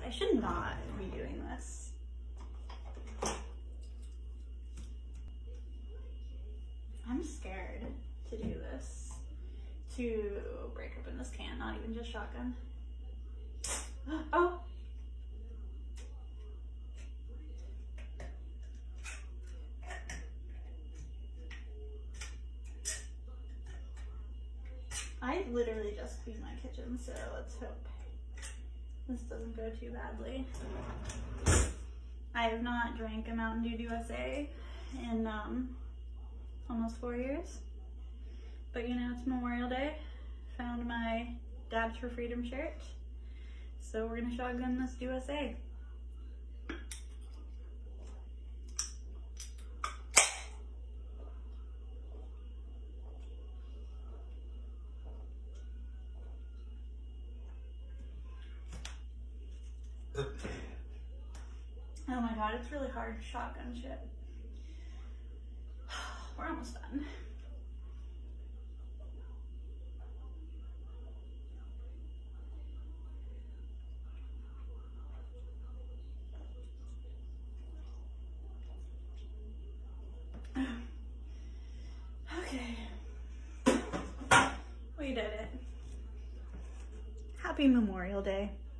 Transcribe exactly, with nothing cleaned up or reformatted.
I should not be doing this. I'm scared to do this, to break open this can, not even just shotgun. Oh! I literally just cleaned my kitchen, so let's hope this doesn't go too badly. I have not drank a Mountain Dew U S A in um, almost four years. But you know, it's Memorial Day. Found my Dabs for Freedom shirt. So we're gonna shotgun this U S A. Oh my god, it's really hard to shotgun shit. We're almost done. Okay. We did it. Happy Memorial Day.